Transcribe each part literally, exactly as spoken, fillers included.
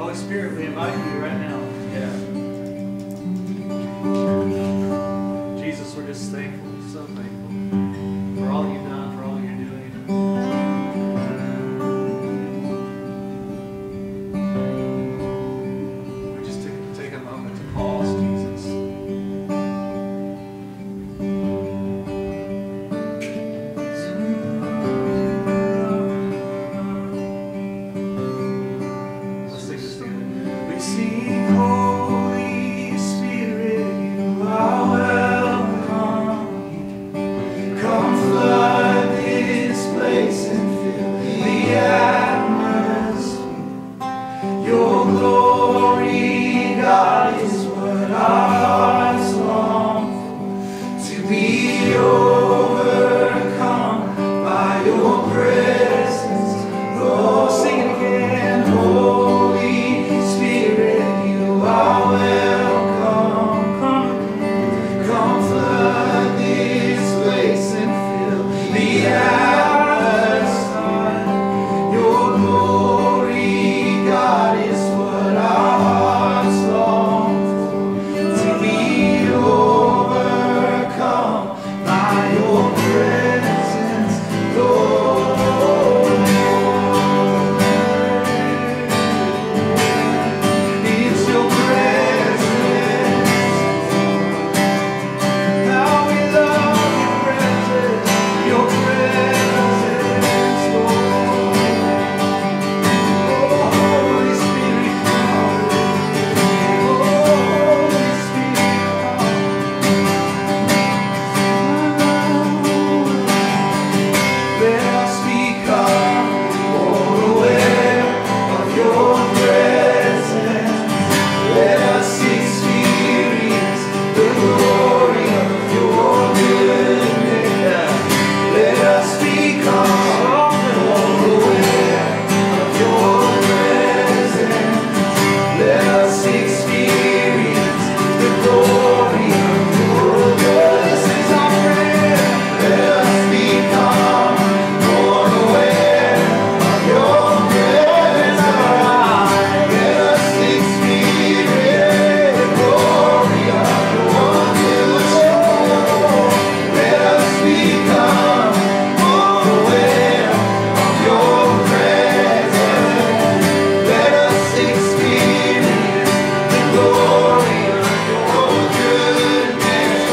Holy Spirit, we invite you right now. Yeah. Jesus, we're just thankful, so thankful for all you've done, for all you're doing. We just take, take a moment to pause, Jesus. Let's sing this together. We sing, Holy Spirit, you are welcome. Come flood this place and fill the atmosphere. Your glory, God, is what our hearts long for. To be overcome by your presence. Lord, sing it again. Holy Spirit, you are welcome. Come, come flood this place and fill the atmosphere. Your glory, God, is what our hearts long for. To be overcome by your presence, Lord. It's your presence. How we love your presence, your presence, Lord. Holy Spirit, come. Holy Spirit, come. Let us become more aware of your presence. Let us experience the glory of your goodness. Let us become more aware of your presence. Let us experience the glory of your goodness. This is our prayer. Let us become more aware of your presence. Let us experience the glory of your goodness. Let us become more aware of your presence. Let us experience the glory of your goodness.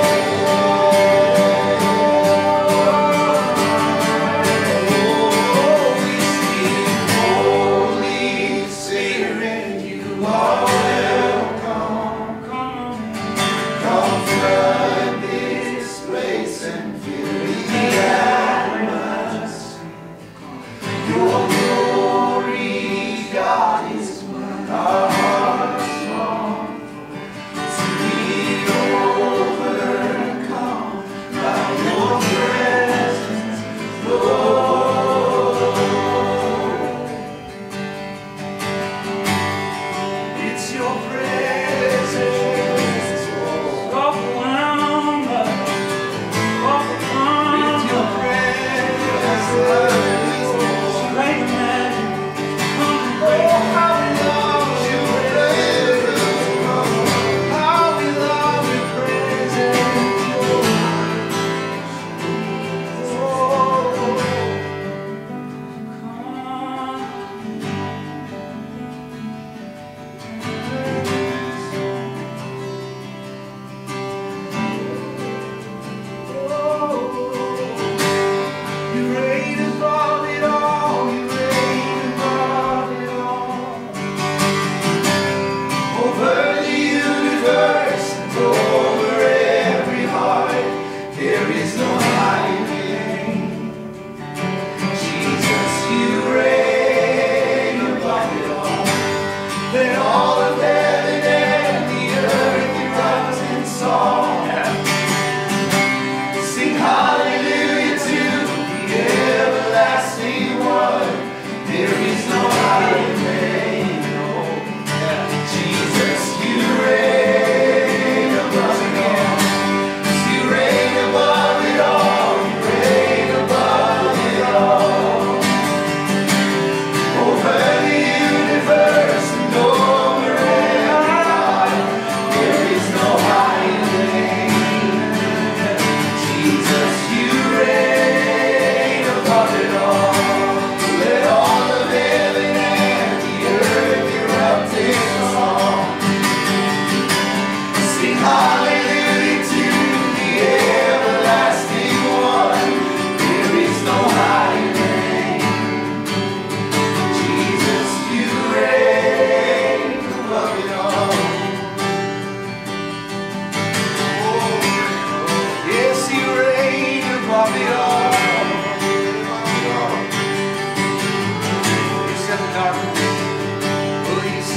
Holy Spirit, you are welcome. Come, come flood this place and fill the atmosphere. Your glory, God, is what our hearts long for. To be overcome by your presence, Lord. It's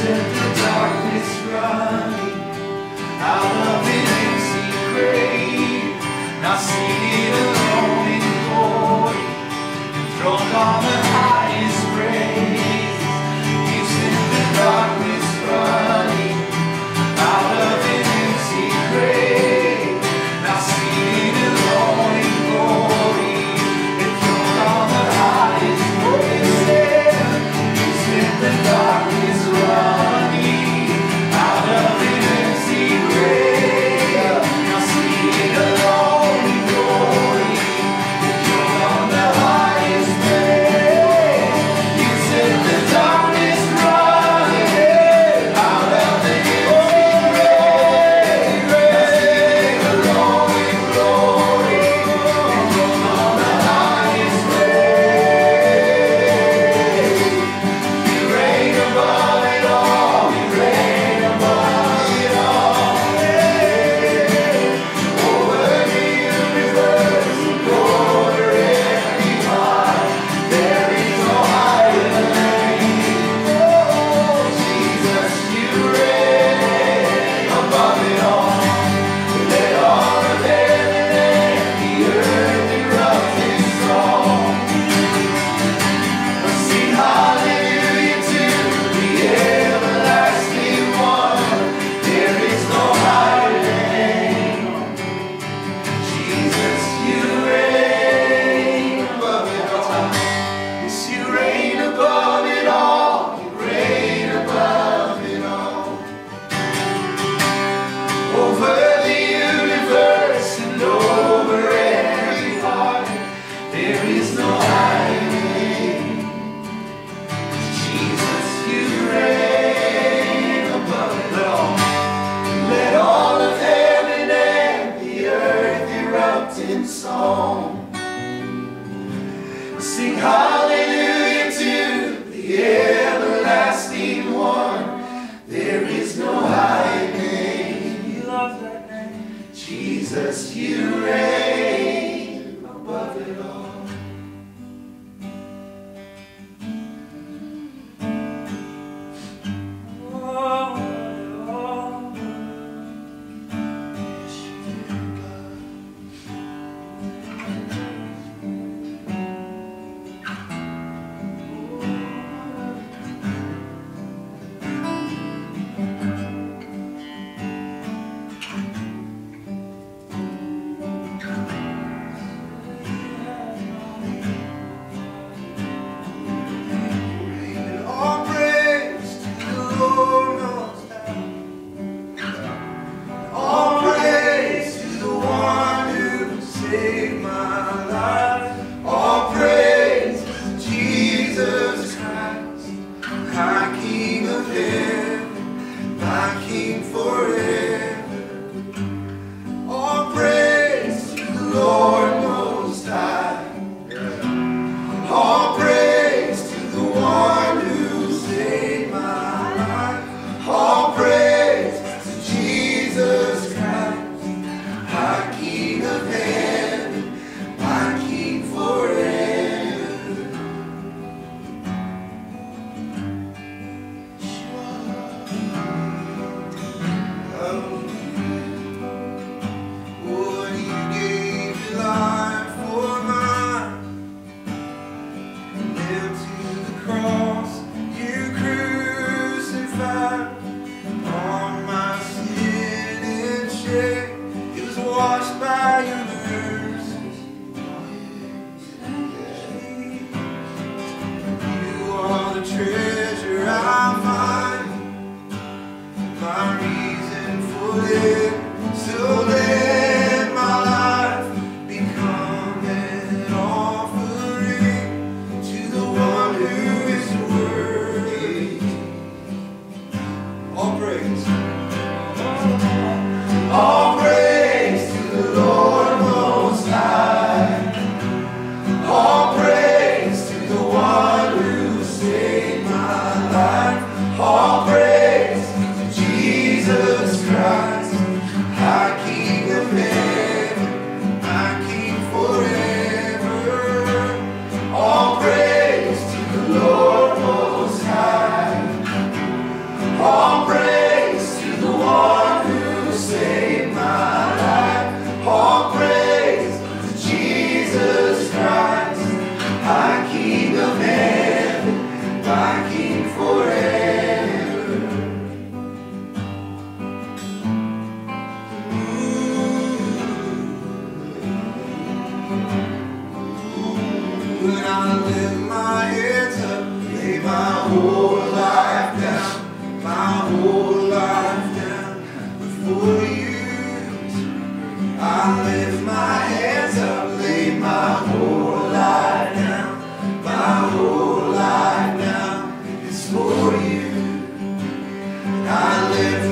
sent the darkness running out of an empty grave, now seated alone in glory, enthroned on the highest praise. You sent the darkness running out of an empty grave, now seated alone in glory, enthroned on the highest praise. You sent the darkness running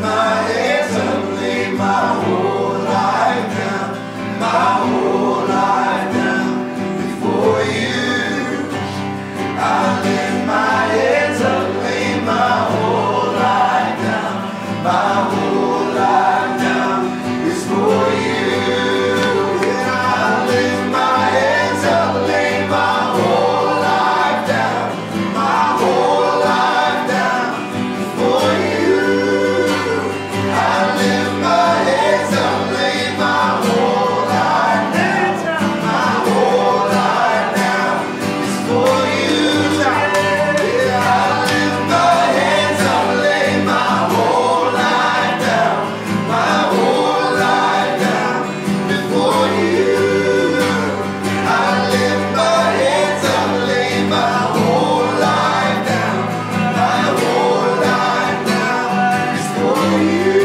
my hands up, lay my whole life down, my whole life down before you. I lift my hands up, lay my whole life down, my whole life down is for you. Yeah, I lift my hands up, lay my whole life down, my whole life down before you. I lift my hands up, lay my whole life down, my whole life down is for you. Yeah, I lift my hands up, lay my whole life down, my whole life down before you. I lift my hands up, lay my whole life down, my whole life down is for you.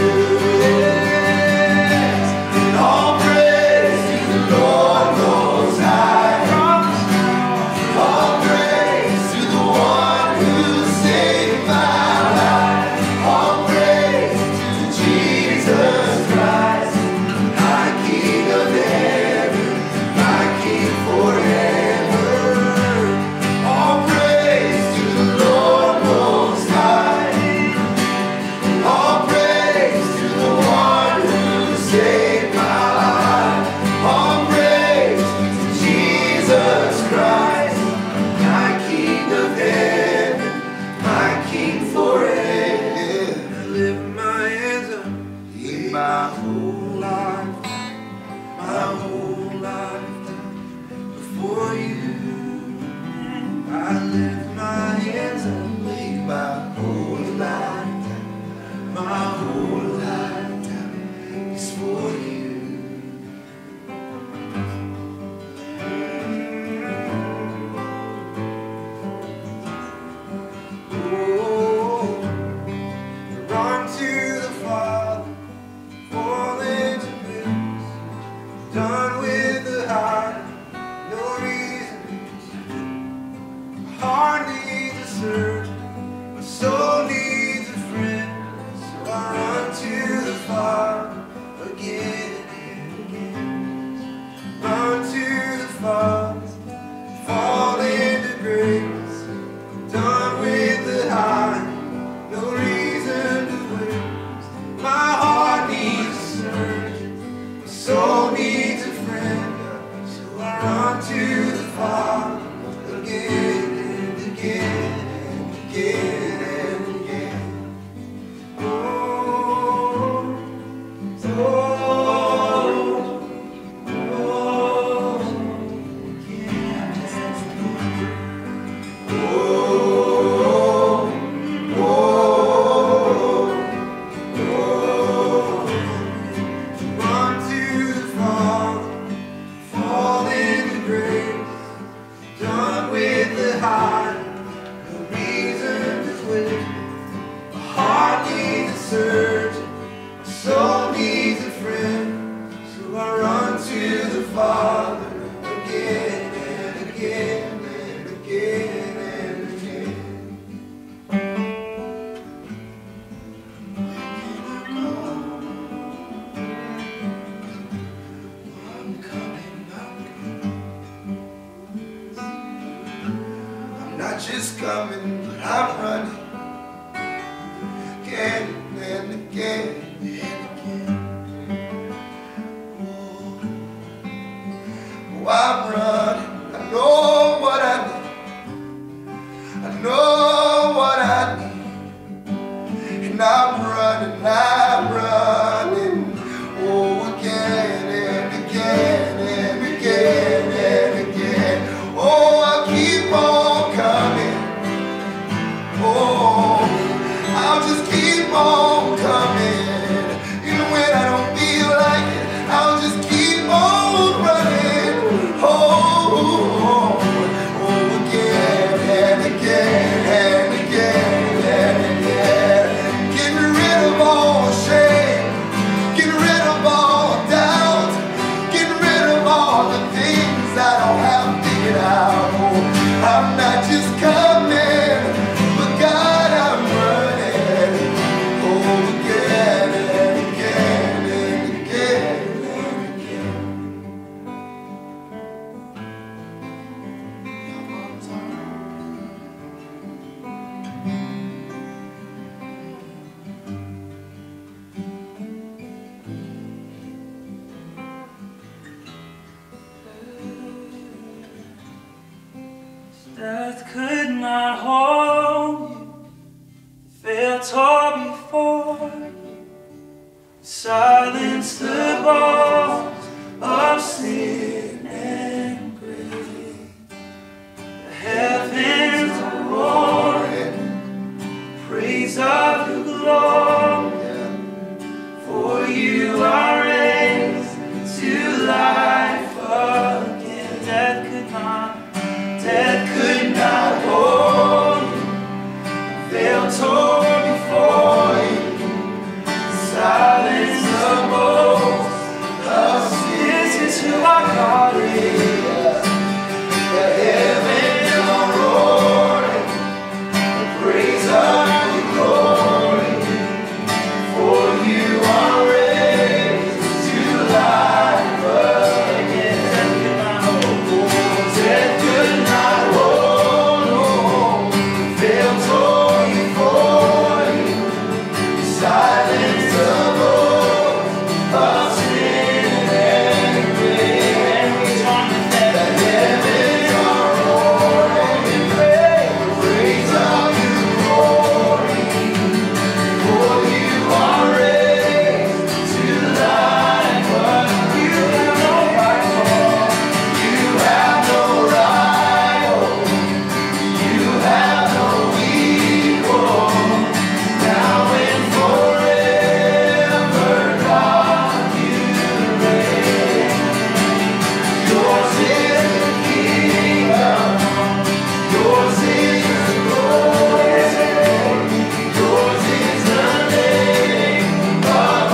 Yes. And all praise to the Lord Most High. All praise to the one who saved my life. All praise to Jesus Christ, my King of heaven, my King forever. All praise to the Lord Most High. All praise to the one who saved my life. All praise to Jesus Christ, my King of heaven, my King forever. I lift my hands up, lay my whole life, my whole life down before you. I lift my hands up, lay my whole life down, my whole life down is for you. Oh, run to the Father, fall into grace, done with the hiding, no reason. My heart needs a surgeon, my soul needs a friend, so I run to the Father again and again. Run to the Father, fall into grace, done with the hiding, no reason to waste. My heart needs a surgeon, my soul needs a friend, so I run to the Father again and again and again and again. Oh, oh, oh, again and again. Oh, oh, oh, run to the Father, fall into grace, done with the hiding, no reason to wait. My heart needs a surgeon, my soul needs a friend, so I run to the Father again and again and again and again. I'm coming, I'm coming. I'm not just coming, but I'm running again and again and again. Oh, oh, I'm running. I know what I need. I know what I need. And I'm running, I'm running. Oh, again and again and again and again. Oh, I'll keep on coming. Oh, I'll just keep on coming. Even when I don't feel like it, I'll just keep on running. Oh, oh, oh, again and again and again and again. Getting rid of all shame, getting rid of all doubt, getting rid of all the things I don't have figured out. Oh, I'm not just coming, but God, I'm running. Oh, again. Death could not hold you. Fail tore before you. Silence the bones of sin and grave. The heavens are roaring, praise of your glory. For you are raised to life again. Death could not, death could not hold you. Veil tore before you. Silence the bones of sin. This is who our God is. The heavens are roaring, the praise of your glory. For you are raised to life again. Death could not hold, no. Veil tore before you. Silence the bones of sin and grave. The heavens are roaring in praise of your glory. For you are raised to life. You have no rival. You have no rival. You have no equal. Now and forever, God, you reign. Yours is the kingdom. Yours is the glory. Yours is the name above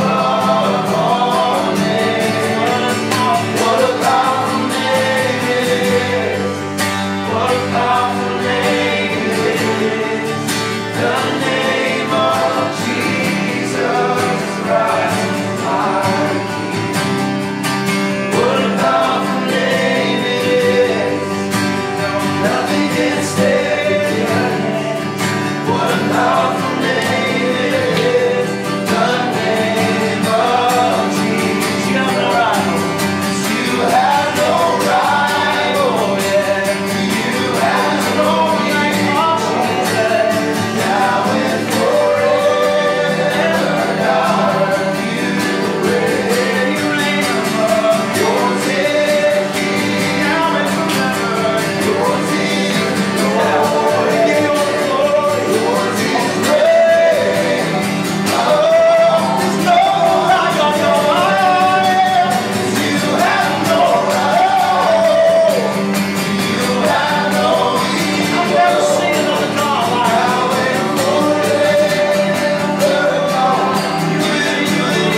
all names. What a powerful name it is. What a powerful name it is. The name of Jesus Christ, my King. What a powerful name it is. Nothing can stand against. What a powerful name it is. The name of Jesus. You have no rival. You have no rival. Yeah. You have no equal. Now and forever, God, you reign. Yours is the kingdom. Yours is the glory. Yours is reign. Oh, there's no like unto us. You have no rival. You have no equal. I've never seen another God like Now and forever, God, you reign.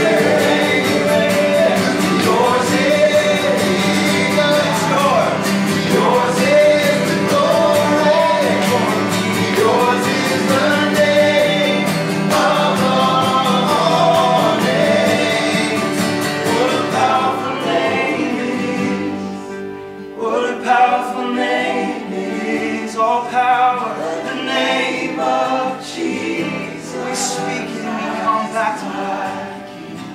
Yours is the kingdom. It's yours. Yours is the glory. Yours is the name above all names. What a powerful name it is. What a powerful name it is. All power, the name of Jesus. We speak it and we come back to life.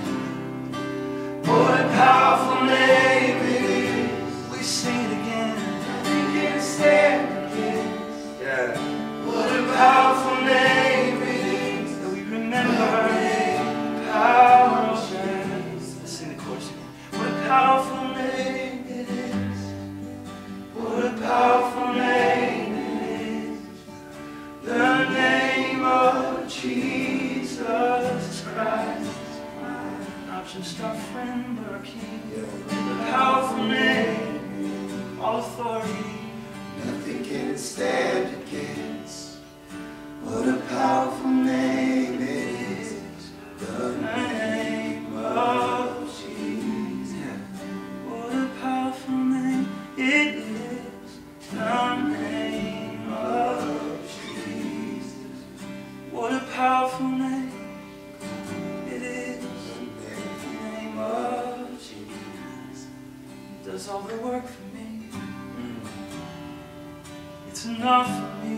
What a powerful name it is. We sing it again. Nothing can stand against. Yeah. What a powerful name it is. That we remember the power of Jesus. Let's sing the chorus again. What a powerful name it is. What a powerful name it is. The name of Jesus Christ. Not just our friend, but our King. The powerful name, all authority. Nothing can stand against. What a powerful name it is. The name of Jesus. What a powerful name it is. The name of Jesus. What a powerful name it is. The name of Jesus. It does all the work for me. It's enough for me.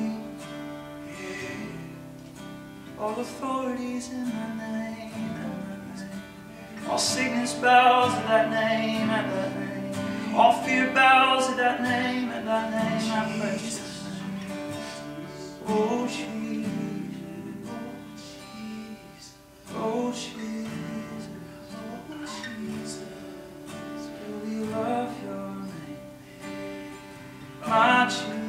Yeah. All authorities in that name, in that name. All sickness bows at that name, at that name. All fear bows at that name, at that name, at that Jesus' name. Oh Jesus, oh Jesus, oh Jesus, we love your name, my Jesus.